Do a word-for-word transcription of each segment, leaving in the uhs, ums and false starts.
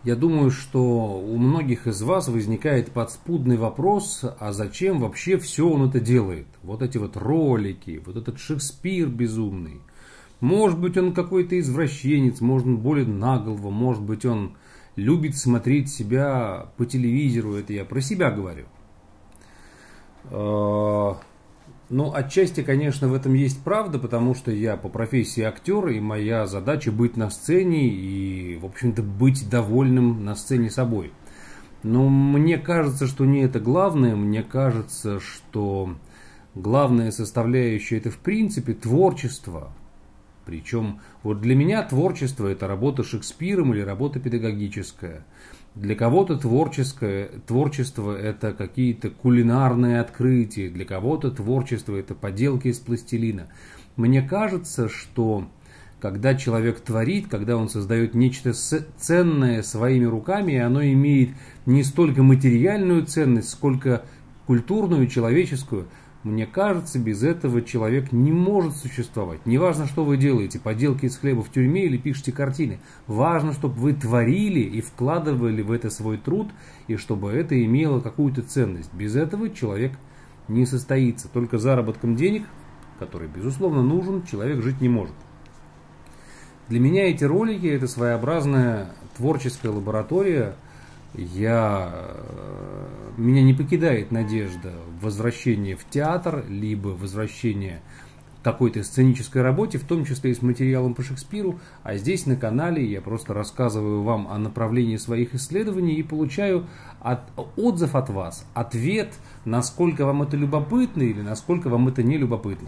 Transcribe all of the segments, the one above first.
Я думаю, что у многих из вас возникает подспудный вопрос, а зачем вообще все он это делает? Вот эти вот ролики, вот этот Шекспир безумный. Может быть, он какой-то извращенец, может, он болен на голову, может быть, он любит смотреть себя по телевизору, это я про себя говорю. Ну, отчасти, конечно, в этом есть правда, потому что я по профессии актер, и моя задача быть на сцене и, в общем-то, быть довольным на сцене собой. Но мне кажется, что не это главное, мне кажется, что главная составляющая это, в принципе, творчество. Причем вот для меня творчество это работа Шекспиром или работа педагогическая. Для кого-то творческое, творчество это какие-то кулинарные открытия, для кого-то творчество это поделки из пластилина. Мне кажется, что когда человек творит, когда он создает нечто ценное своими руками, оно имеет не столько материальную ценность, сколько культурную, человеческую. Мне кажется, без этого человек не может существовать. Неважно, что вы делаете, поделки из хлеба в тюрьме или пишете картины. Важно, чтобы вы творили и вкладывали в это свой труд, и чтобы это имело какую-то ценность. Без этого человек не состоится. Только заработком денег, который, безусловно, нужен, человек жить не может. Для меня эти ролики – это своеобразная творческая лаборатория. Я, меня не покидает надежда возвращения в театр, либо возвращения к какой-то сценической работе, в том числе и с материалом по Шекспиру. А здесь на канале я просто рассказываю вам о направлении своих исследований и получаю от, отзыв от вас, ответ, насколько вам это любопытно или насколько вам это не любопытно.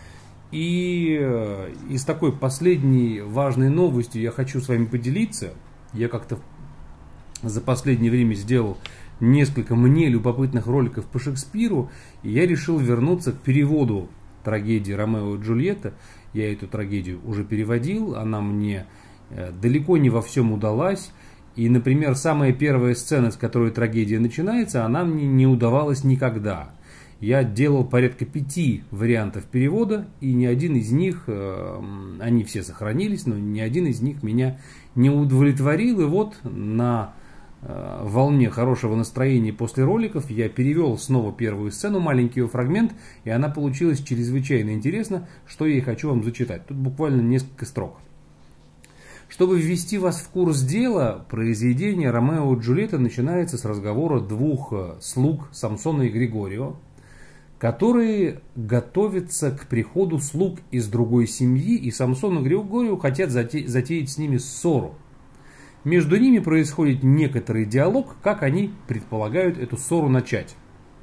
И из такой последней важной новостью я хочу с вами поделиться. Я как-то за последнее время сделал несколько мне любопытных роликов по Шекспиру, и я решил вернуться к переводу трагедии «Ромео и Джульетта». Я эту трагедию уже переводил, она мне далеко не во всем удалась. И, например, самая первая сцена, с которой трагедия начинается, она мне не удавалась никогда. Я делал порядка пяти вариантов перевода, и ни один из них, они все сохранились, но ни один из них меня не удовлетворил. И вот на волне хорошего настроения после роликов я перевел снова первую сцену, маленький ее фрагмент, и она получилась чрезвычайно интересно, что я и хочу вам зачитать. Тут буквально несколько строк. Чтобы ввести вас в курс дела, произведение «Ромео и Джульетта» начинается с разговора двух слуг Самсона и Григорио, которые готовятся к приходу слуг из другой семьи, и Самсон и Григорио хотят зате- затеять с ними ссору. Между ними происходит некоторый диалог, как они предполагают эту ссору начать.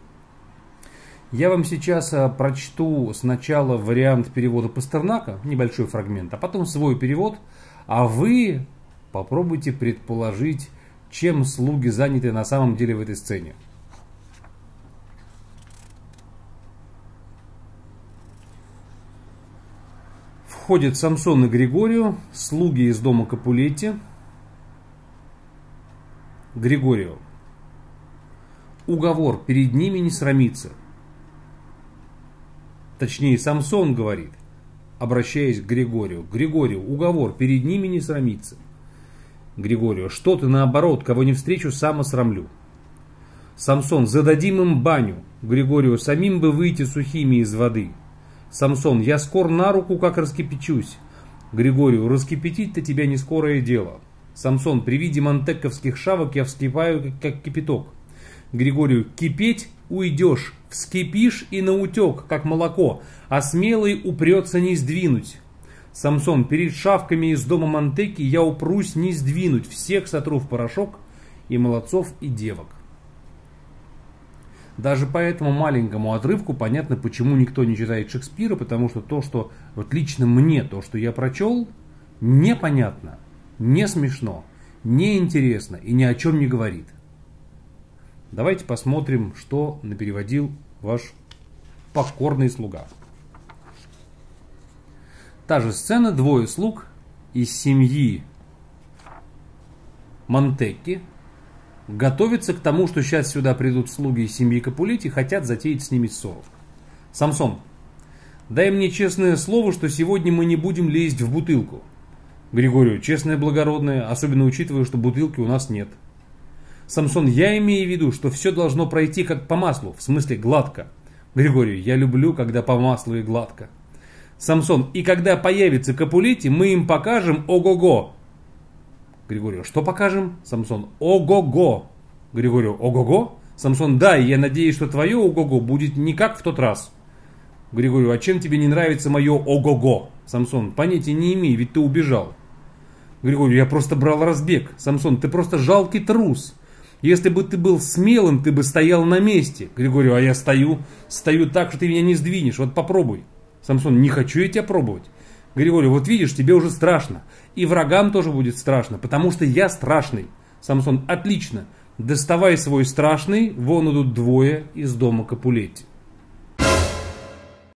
Я вам сейчас прочту сначала вариант перевода Пастернака, небольшой фрагмент, а потом свой перевод, а вы попробуйте предположить, чем слуги заняты на самом деле в этой сцене. Входят Самсон и Григорио, слуги из дома Капулетти. Григорио. Уговор, перед ними не срамиться. Точнее, Самсон говорит, обращаясь к Григорию. Григорию, уговор, перед ними не срамиться. Григорию, что ты наоборот, кого не встречу, сам осрамлю. Самсон, зададим им баню. Григорию, самим бы выйти сухими из воды. Самсон, я скор на руку, как раскипячусь. Григорию, раскипятить-то тебя не скорое дело. Самсон, при виде монтекковских шавок я вскипаю, как кипяток. Григорию, кипеть уйдешь, вскипишь и наутек, как молоко, а смелый упрется не сдвинуть. Самсон, перед шавками из дома Монтекки я упрусь не сдвинуть, всех сотру в порошок, и молодцов, и девок. Даже по этому маленькому отрывку понятно, почему никто не читает Шекспира, потому что то, что вот лично мне, то, что я прочел, непонятно. Не смешно, не интересно и ни о чем не говорит. Давайте посмотрим, что напереводил ваш покорный слуга. Та же сцена, двое слуг из семьи Монтекки готовятся к тому, что сейчас сюда придут слуги из семьи Капулетти, хотят затеять с ними ссору. Самсон, дай мне честное слово, что сегодня мы не будем лезть в бутылку. Григорию, честное и благородное, особенно учитывая, что бутылки у нас нет. Самсон, я имею в виду, что все должно пройти как по маслу, в смысле гладко. Григорию, я люблю, когда по маслу и гладко. Самсон, и когда появится Капулетти, мы им покажем ого-го. Григорию, что покажем? Самсон, ого-го. Григорию, ого-го? Самсон, да, и я надеюсь, что твое ого-го будет не как в тот раз. Григорию, а чем тебе не нравится мое ого-го? Самсон, понятия не имею, ведь ты убежал. Григорию, я просто брал разбег. Самсон, ты просто жалкий трус. Если бы ты был смелым, ты бы стоял на месте. Григорию, а я стою, стою так, что ты меня не сдвинешь. Вот попробуй. Самсон, не хочу я тебя пробовать. Григорий, вот видишь, тебе уже страшно. И врагам тоже будет страшно, потому что я страшный. Самсон, отлично. Доставай свой страшный, вон идут двое из дома Капулетти.